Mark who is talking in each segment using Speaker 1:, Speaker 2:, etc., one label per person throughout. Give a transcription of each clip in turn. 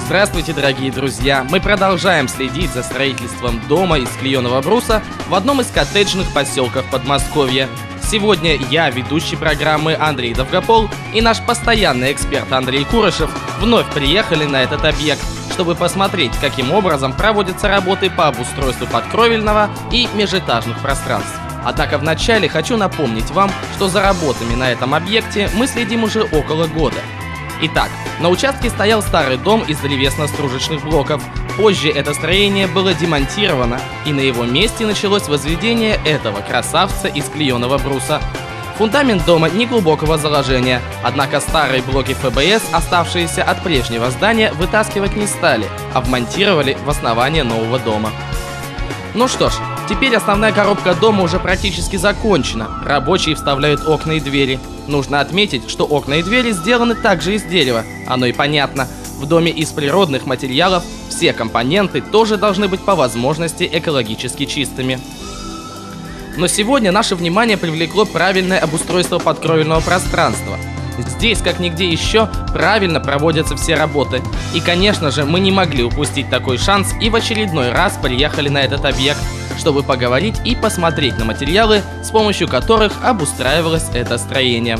Speaker 1: Здравствуйте, дорогие друзья! Мы продолжаем следить за строительством дома из клееного бруса в одном из коттеджных поселков Подмосковья. Сегодня я, ведущий программы Андрей Довгопол, и наш постоянный эксперт Андрей Курышев вновь приехали на этот объект, чтобы посмотреть, каким образом проводятся работы по обустройству подкровельного и межэтажных пространств. Однако вначале хочу напомнить вам, что за работами на этом объекте мы следим уже около года. Итак, на участке стоял старый дом из древесно-стружечных блоков. Позже это строение было демонтировано, и на его месте началось возведение этого красавца из клееного бруса. Фундамент дома неглубокого заложения, однако старые блоки ФБС, оставшиеся от прежнего здания, вытаскивать не стали, а вмонтировали в основание нового дома. Ну что ж, теперь основная коробка дома уже практически закончена. Рабочие вставляют окна и двери. Нужно отметить, что окна и двери сделаны также из дерева. Оно и понятно. В доме из природных материалов все компоненты тоже должны быть по возможности экологически чистыми. Но сегодня наше внимание привлекло правильное обустройство подкровельного пространства. Здесь, как нигде еще, правильно проводятся все работы. И, конечно же, мы не могли упустить такой шанс и в очередной раз приехали на этот объект, чтобы поговорить и посмотреть на материалы, с помощью которых обустраивалось это строение.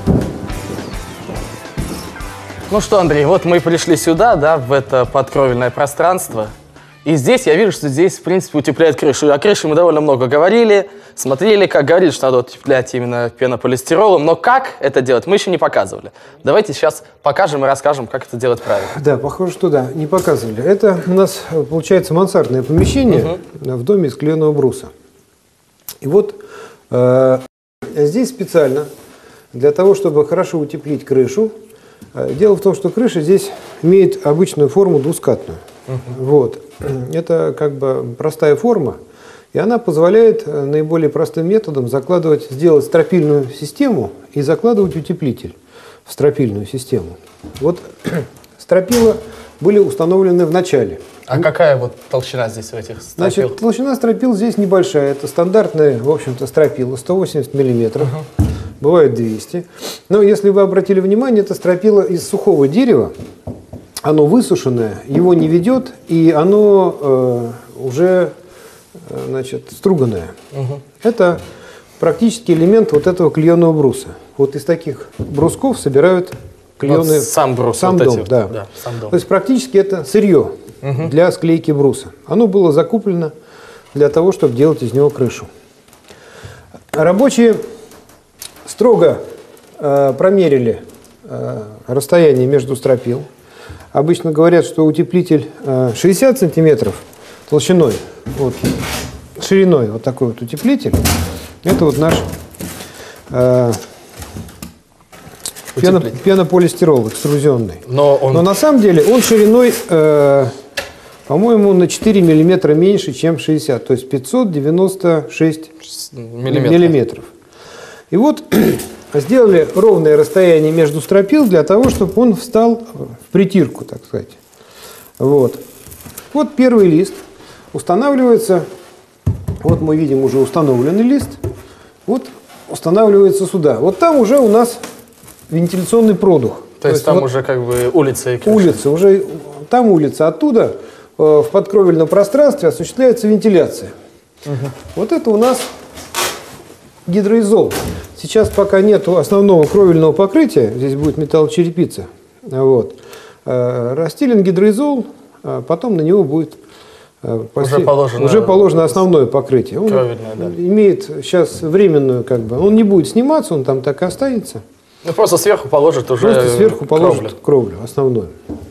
Speaker 1: Ну что, Андрей, вот мы пришли сюда, да, в это подкровельное пространство. И здесь я вижу, что здесь, в принципе, утепляют крышу. О крыше мы довольно много говорили, смотрели, как говорили, что надо утеплять именно пенополистиролом. Но как это делать, мы еще не показывали. Давайте сейчас покажем и расскажем, как это делать правильно.
Speaker 2: Да, похоже, что да, не показывали. Это у нас, получается, мансардное помещение в доме из клееного бруса. И вот здесь специально, для того, чтобы хорошо утеплить крышу, дело в том, что крыша здесь имеет обычную форму двускатную. Вот. Это как бы простая форма, и она позволяет наиболее простым методом сделать стропильную систему и закладывать утеплитель в стропильную систему. Вот стропила были установлены в начале.
Speaker 1: А какая вот толщина здесь в этих стропил?
Speaker 2: Значит, толщина стропил здесь небольшая. Это стандартная, в общем-то, стропила 180 миллиметров. Бывает 200. Но если вы обратили внимание, это стропила из сухого дерева. Оно высушенное, его не ведет, и оно уже, значит, струганное. Это практически элемент вот этого клееного бруса. Вот из таких брусков собирают клееный
Speaker 1: вот сам брус,
Speaker 2: сам
Speaker 1: вот
Speaker 2: дом.
Speaker 1: эти,
Speaker 2: Да.
Speaker 1: Да, сам дом.
Speaker 2: То есть практически это сырье для склейки бруса. Оно было закуплено для того, чтобы делать из него крышу. Рабочие строго промерили расстояние между стропил. Обычно говорят, что утеплитель 60 сантиметров толщиной, вот, шириной, вот такой вот утеплитель. Это вот наш пенополистирол экструзионный. Но на самом деле он шириной, по-моему, на 4 миллиметра меньше, чем 60, то есть 596 миллиметров. И вот сделали ровное расстояние между стропил для того, чтобы он встал в притирку, так сказать. Вот. Вот первый лист устанавливается. Вот мы видим уже установленный лист. Вот устанавливается сюда. Вот там уже у нас вентиляционный продух.
Speaker 1: То есть там вот уже как бы улица и крыша.
Speaker 2: Улица, уже там улица. Оттуда в подкровельном пространстве осуществляется вентиляция. Вот это у нас гидроизол. Сейчас пока нет основного кровельного покрытия, здесь будет металлочерепица. Вот. Расстелен гидроизол, потом на него будет уже положено основное покрытие. Он имеет сейчас временную, как бы, он не будет сниматься, он там так и останется.
Speaker 1: Ну, просто сверху положат уже
Speaker 2: кровлю основную.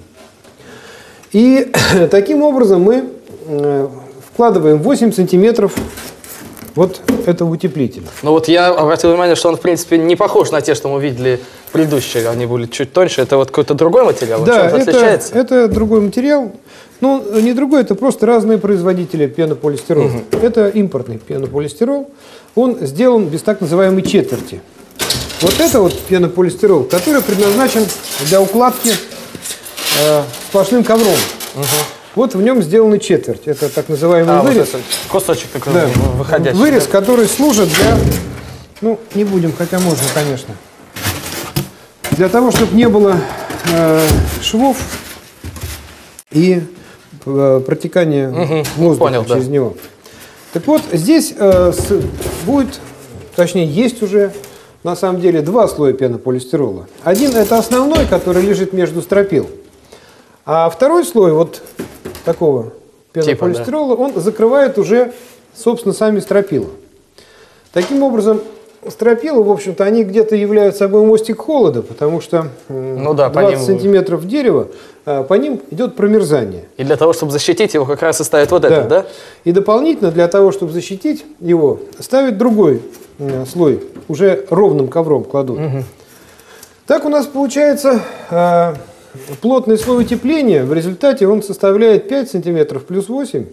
Speaker 2: И таким образом мы вкладываем 8 сантиметров вот этого утеплителя.
Speaker 1: Ну вот я обратил внимание, что он в принципе не похож на те, что мы видели предыдущие, они были чуть тоньше. Это вот какой-то другой материал?
Speaker 2: Да, это другой материал. Ну, не другой, это просто разные производители пенополистирола. Это импортный пенополистирол. Он сделан без так называемой четверти. Вот это вот пенополистирол, который предназначен для укладки сплошным ковром. Вот в нем сделаны четверть. Это так называемый вырез.
Speaker 1: Вот кусочек такой,
Speaker 2: да,
Speaker 1: выходящий.
Speaker 2: Вырез, который служит для... Ну, не будем, хотя можно, конечно. Для того, чтобы не было швов, и протекание воздуха через него. Так вот, здесь будет, точнее, есть уже на самом деле два слоя пенополистирола. Один – это основной, который лежит между стропил. А второй слой вот такого пенополистирола, он закрывает уже, собственно, сами стропила. Таким образом, стропила, в общем-то, они где-то являются собой мостик холода, потому что 20 сантиметров дерева, по ним идет промерзание.
Speaker 3: И для того, чтобы защитить его, как раз и ставят вот этот, да?
Speaker 2: И дополнительно для того, чтобы защитить его, ставят другой слой, уже ровным ковром кладут. Так у нас получается плотный слой утепления, в результате он составляет 5 сантиметров плюс 8,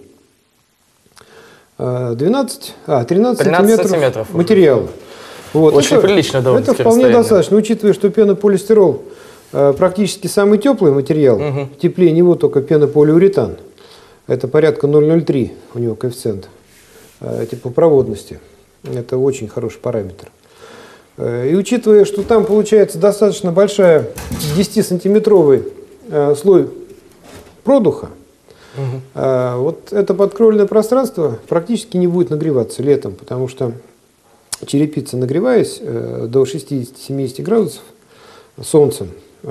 Speaker 2: 13 сантиметров материала. Вот.
Speaker 3: Очень прилично, да.
Speaker 2: Это вполне достаточно, учитывая, что пенополистирол практически самый теплый материал. Теплее него только пенополиуретан. Это порядка 0,03 у него коэффициент теплопроводности. Это очень хороший параметр. И учитывая, что там получается достаточно большая 10-сантиметровый слой продуха, вот это подкровельное пространство практически не будет нагреваться летом, потому что черепица, нагреваясь до 60-70 градусов солнцем,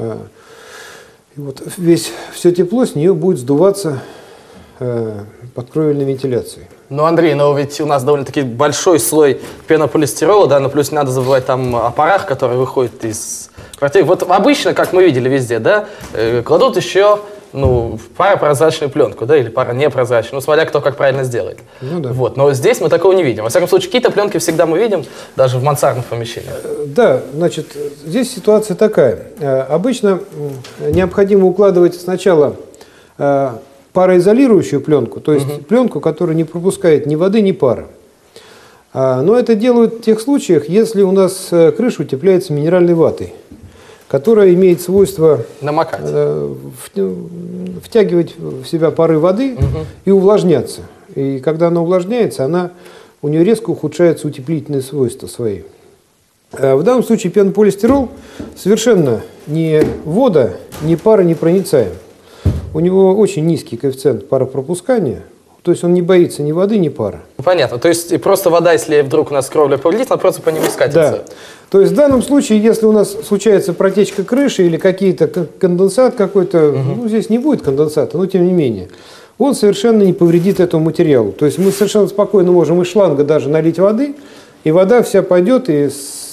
Speaker 2: вот все тепло с нее будет сдуваться подкровельной вентиляцией.
Speaker 3: Ну, Андрей, но ведь у нас довольно-таки большой слой пенополистирола, да, но плюс не надо забывать там о парах, которые выходят из квартиры. Вот обычно, как мы видели везде, да, кладут еще, паропрозрачную пленку, да, или паронепрозрачную, смотря кто как правильно сделает.
Speaker 2: Ну, да.
Speaker 3: Вот, но здесь мы такого не видим. Во всяком случае, какие-то пленки всегда мы видим, даже в мансардных помещениях.
Speaker 2: Да, значит, здесь ситуация такая. Обычно необходимо укладывать сначала пароизолирующую пленку, то есть пленку, которая не пропускает ни воды, ни пара. Но это делают в тех случаях, если у нас крыша утепляется минеральной ватой, которая имеет свойство втягивать в себя пары воды и увлажняться. И когда она увлажняется, у нее резко ухудшаются утеплительные свойства свои. В данном случае пенополистирол совершенно ни вода, ни пара не проницаем. У него очень низкий коэффициент паропропускания, то есть он не боится ни воды, ни пара.
Speaker 3: Понятно, то есть просто вода, если вдруг у нас кровля повредит, она просто по нему скатится.
Speaker 2: Да. То есть в данном случае, если у нас случается протечка крыши или какие-то конденсат какой-то, здесь не будет конденсата, но тем не менее, он совершенно не повредит этому материалу. То есть мы совершенно спокойно можем из шланга даже налить воды, и вода вся пойдет и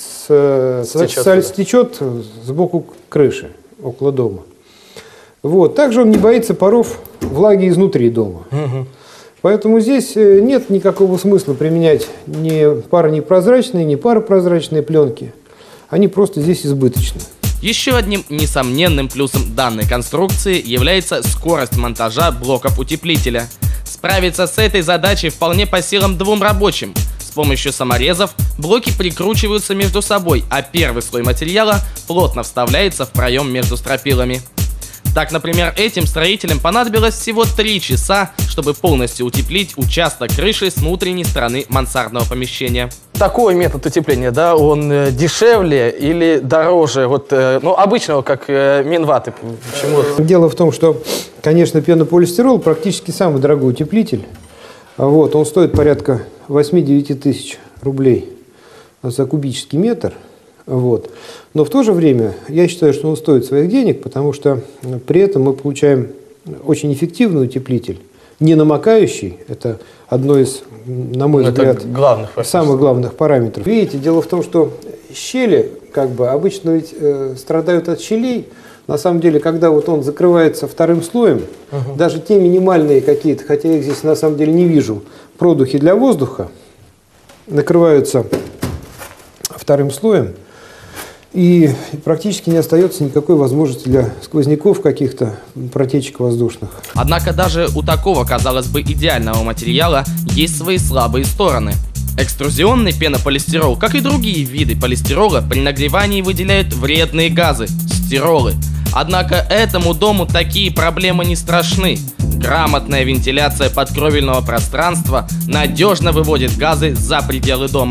Speaker 2: стечет сбоку крыши, около дома. Вот. Также он не боится паров влаги изнутри дома. Поэтому здесь нет никакого смысла применять ни паронепрозрачные, ни паропрозрачные пленки. Они просто здесь избыточны.
Speaker 1: Еще одним несомненным плюсом данной конструкции является скорость монтажа блоков утеплителя. Справиться с этой задачей вполне по силам двум рабочим. С помощью саморезов блоки прикручиваются между собой, а первый слой материала плотно вставляется в проем между стропилами. Так, например, этим строителям понадобилось всего 3 часа, чтобы полностью утеплить участок крыши с внутренней стороны мансардного помещения.
Speaker 3: Такой метод утепления, да, он дешевле или дороже, обычного, как минваты? Почему?
Speaker 2: Дело в том, что, конечно, пенополистирол практически самый дорогой утеплитель. Вот, он стоит порядка 8-9 тысяч рублей за кубический метр. Вот. Но в то же время я считаю, что он стоит своих денег, потому что при этом мы получаем очень эффективный утеплитель, не намокающий. Это одно из, на мой взгляд, самых главных параметров. Видите, дело в том, что щели обычно ведь страдают от щелей. На самом деле, когда вот он закрывается вторым слоем, даже те минимальные какие-то, хотя я их здесь на самом деле не вижу, продухи для воздуха накрываются вторым слоем, и практически не остается никакой возможности для сквозняков, каких-то протечек воздушных.
Speaker 1: Однако даже у такого, казалось бы, идеального материала есть свои слабые стороны. Экструзионный пенополистирол, как и другие виды полистирола, при нагревании выделяют вредные газы – стиролы. Однако этому дому такие проблемы не страшны. Грамотная вентиляция подкровельного пространства надежно выводит газы за пределы дома.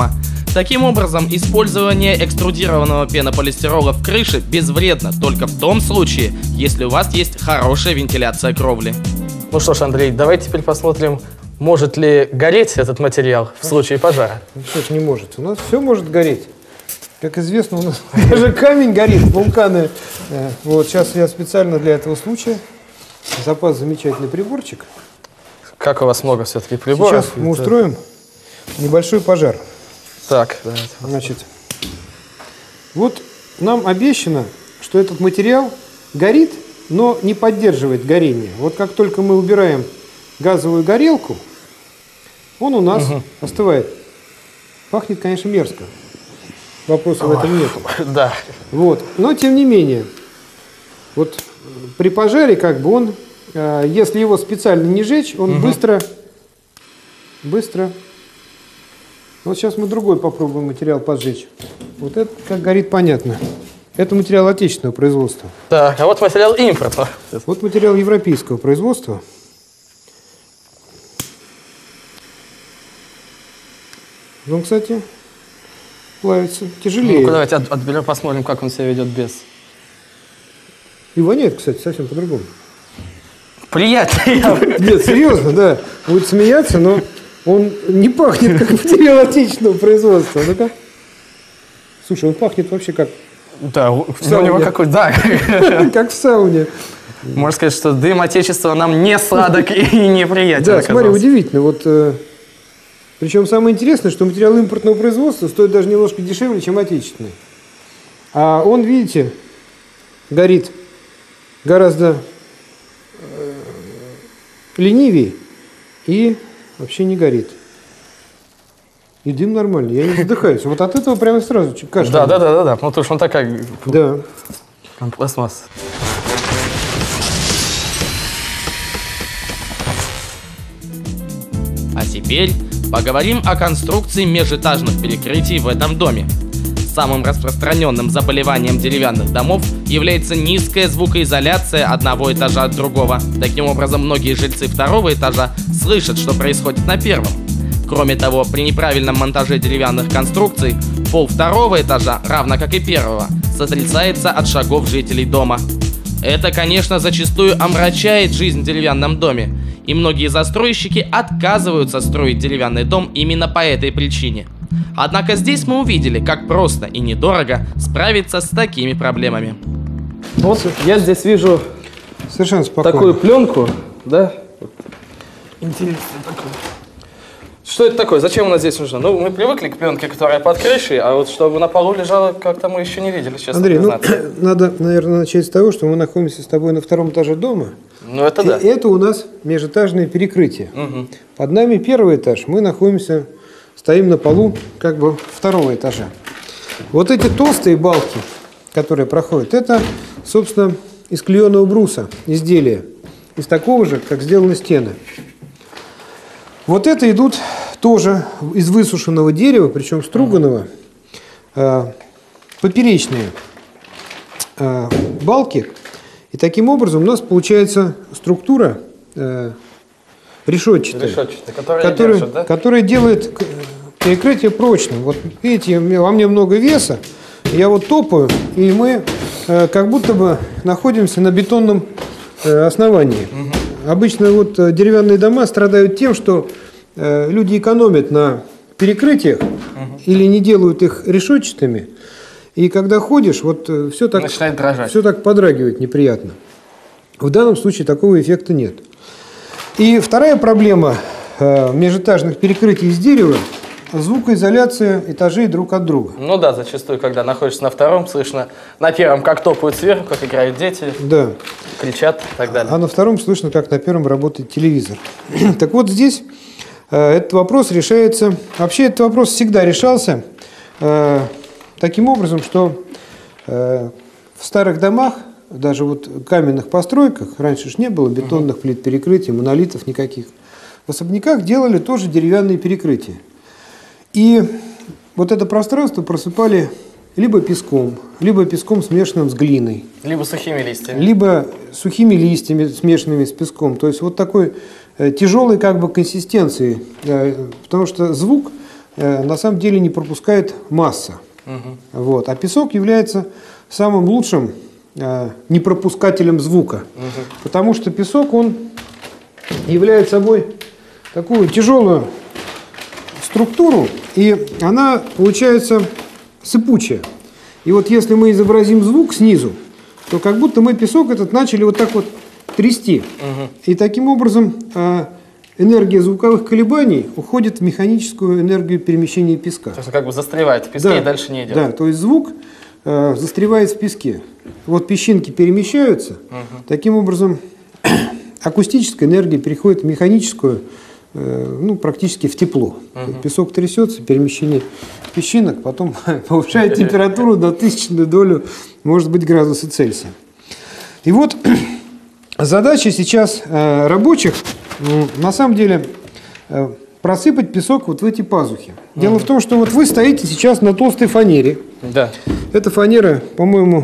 Speaker 1: Таким образом, использование экструдированного пенополистирола в крыше безвредно только в том случае, если у вас есть хорошая вентиляция кровли.
Speaker 3: Ну что ж, Андрей, давайте теперь посмотрим, может ли гореть этот материал в случае пожара.
Speaker 2: Ну, что ж не может? У нас все может гореть. Как известно, у нас даже камень горит, вулканы. Вот сейчас я специально для этого случая запас замечательный приборчик.
Speaker 3: Как у вас много все-таки приборов.
Speaker 2: Сейчас мы устроим небольшой пожар.
Speaker 3: Так, давайте.
Speaker 2: Значит, вот нам обещано, что этот материал горит, но не поддерживает горение. Вот как только мы убираем газовую горелку, он у нас остывает. Пахнет, конечно, мерзко. Вопроса в этом нет.
Speaker 3: Да.
Speaker 2: Вот. Но, тем не менее, вот при пожаре, как бы он, если его специально не жечь, он быстро. Вот сейчас мы другой попробуем материал поджечь. Вот это, как горит, понятно. Это материал отечественного производства.
Speaker 3: Так, а вот материал импортного.
Speaker 2: Вот материал европейского производства. Он, кстати, плавится тяжелее.
Speaker 3: Ну-ка, давайте отберем, посмотрим, как он себя ведет без.
Speaker 2: И воняет, кстати, совсем по-другому.
Speaker 3: Приятно.
Speaker 2: Нет, серьезно, да. Будет смеяться, но он не пахнет, как материал отечественного производства. Ну-ка. Слушай, он пахнет вообще как...
Speaker 3: Да, у него какой-то, да.
Speaker 2: Как в сауне.
Speaker 3: Можно сказать, что дым отечества нам не сладок и неприятен.
Speaker 2: Да, смотри, удивительно. Вот, причем самое интересное, что материал импортного производства стоит даже немножко дешевле, чем отечественный. А он, видите, горит гораздо ленивее и вообще не горит. И дым нормальный, я не задыхаюсь. Вот от этого прямо сразу кашель.
Speaker 3: Да. Ну, потому что он такая...
Speaker 2: Да.
Speaker 3: Пластмасса.
Speaker 1: А теперь поговорим о конструкции межэтажных перекрытий в этом доме. Самым распространенным заболеванием деревянных домов является низкая звукоизоляция одного этажа от другого. Таким образом, многие жильцы второго этажа слышат, что происходит на первом. Кроме того, при неправильном монтаже деревянных конструкций пол второго этажа, равно как и первого, сотрясается от шагов жителей дома. Это, конечно, зачастую омрачает жизнь в деревянном доме, и многие застройщики отказываются строить деревянный дом именно по этой причине. Однако здесь мы увидели, как просто и недорого справиться с такими проблемами.
Speaker 3: Вот я здесь вижу
Speaker 2: Совершенно спокойно.
Speaker 3: такую пленку, да? Интересно такое. Что это такое? Зачем у нас здесь нужно? Ну, мы привыкли к пленке, которая под крышей, а вот чтобы на полу лежала, как-то мы еще не видели, честно
Speaker 2: Андрей,
Speaker 3: признаться.
Speaker 2: надо, наверное, начать с того, что мы находимся с тобой на втором этаже дома.
Speaker 3: Ну, это да.
Speaker 2: И это у нас межэтажное перекрытие. Под нами первый этаж, мы находимся, стоим на полу как бы второго этажа. Вот эти толстые балки, которые проходят, это, собственно, из клееного бруса изделия, из такого же, как сделаны стены. Вот это идут тоже из высушенного дерева, причем струганного, поперечные балки. И таким образом у нас получается структура решетчатая, которая делает перекрытие прочным. Вот видите, во мне много веса, я вот топаю, и мы как будто бы находимся на бетонном основании. Обычно вот деревянные дома страдают тем, что люди экономят на перекрытиях или не делают их решетчатыми. И когда ходишь, вот все так,
Speaker 3: начинает дрожать.
Speaker 2: Все так подрагивает неприятно. В данном случае такого эффекта нет. И вторая проблема межэтажных перекрытий из дерева – звукоизоляция этажей друг от друга.
Speaker 3: Ну да, зачастую, когда находишься на втором, слышно на первом, как топают сверху, как играют дети,
Speaker 2: да,
Speaker 3: кричат и так далее.
Speaker 2: А на втором слышно, как на первом работает телевизор. Так вот здесь этот вопрос решается... Вообще этот вопрос всегда решался таким образом, что в старых домах, даже вот каменных постройках, раньше ж не было бетонных плит перекрытий, монолитов никаких, в особняках делали тоже деревянные перекрытия. И вот это пространство просыпали либо песком смешанным с глиной.
Speaker 3: Либо сухими листьями.
Speaker 2: Либо сухими листьями, смешанными с песком. То есть вот такой тяжелой как бы консистенции. Потому что звук на самом деле не пропускает масса. Вот. А песок является самым лучшим непропускателем звука. Потому что песок, он является собой такую тяжелую структуру, и она получается сыпучая. И вот если мы изобразим звук снизу, то как будто мы песок этот начали вот так вот трясти. И таким образом энергия звуковых колебаний уходит в механическую энергию перемещения песка.
Speaker 3: То есть он как бы застревает в песке,
Speaker 2: Да,
Speaker 3: и дальше не идет.
Speaker 2: да, то есть звук застревает в песке. Вот песчинки перемещаются, таким образом акустическая энергия переходит в механическую, ну, практически в тепло. Песок трясется, перемещение песчинок, потом повышает температуру до 1000 долю, может быть, градуса Цельсия. И вот задача сейчас рабочих, на самом деле, просыпать песок вот в эти пазухи. Дело в том, что вот вы стоите сейчас на толстой фанере.
Speaker 3: Да.
Speaker 2: Эта фанера, по-моему,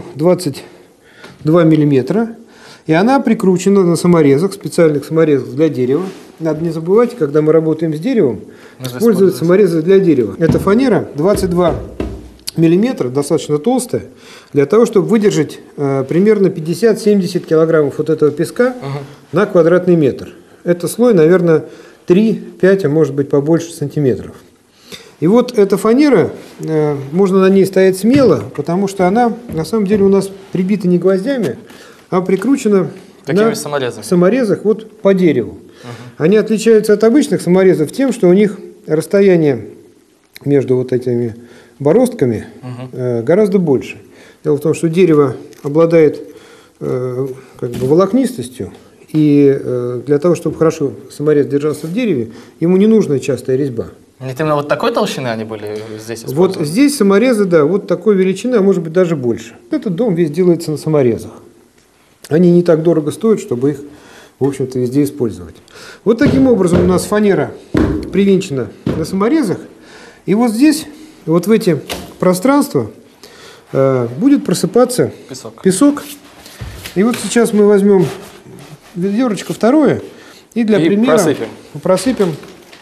Speaker 2: 22 миллиметра. И она прикручена на саморезах, специальных саморезах для дерева. Надо не забывать, когда мы работаем с деревом, использовать саморезы для дерева. Эта фанера 22 миллиметра, достаточно толстая, для того, чтобы выдержать примерно 50-70 килограммов вот этого песка на квадратный метр. Это слой, наверное, 3-5, а может быть побольше сантиметров. И вот эта фанера, можно на ней стоять смело, потому что она на самом деле у нас прибита не гвоздями, а прикручена на саморезах вот по дереву. Они отличаются от обычных саморезов тем, что у них расстояние между вот этими бороздками гораздо больше. Дело в том, что дерево обладает как бы волокнистостью, и для того, чтобы хорошо саморез держался в дереве, ему не нужна частая резьба.
Speaker 3: Нет, именно вот такой толщины они были здесь
Speaker 2: Вот
Speaker 3: использованы?
Speaker 2: здесь саморезы, да, вот такой величины, а может быть даже больше. Этот дом весь делается на саморезах. Они не так дорого стоят, чтобы их, в общем-то, везде использовать. Вот таким образом у нас фанера привинчена на саморезах. И вот здесь, вот в эти пространства, будет просыпаться песок. И вот сейчас мы возьмем ведерочко второе и для примера просыпем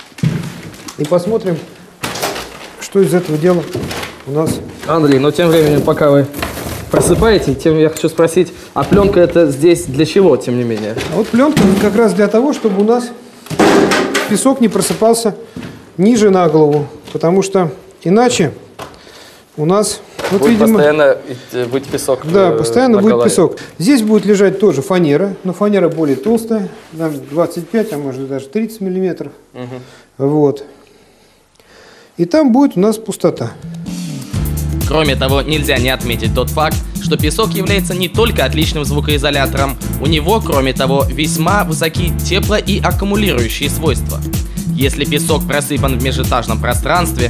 Speaker 2: и посмотрим, что из этого дела у нас.
Speaker 3: Андрей, но тем временем, пока вы просыпаете, тем я хочу спросить, а пленка это здесь для чего, тем не менее?
Speaker 2: А вот пленка как раз для того, чтобы у нас песок не просыпался ниже на голову, потому что иначе у нас вот,
Speaker 3: будет
Speaker 2: видимо,
Speaker 3: постоянно быть песок.
Speaker 2: Да, постоянно будет песок. Здесь будет лежать тоже фанера, но фанера более толстая, 25, а может даже 30 миллиметров. Вот. И там будет у нас пустота.
Speaker 1: Кроме того, нельзя не отметить тот факт, что песок является не только отличным звукоизолятором, у него, кроме того, весьма высокие тепло- и аккумулирующие свойства. Если песок просыпан в межэтажном пространстве,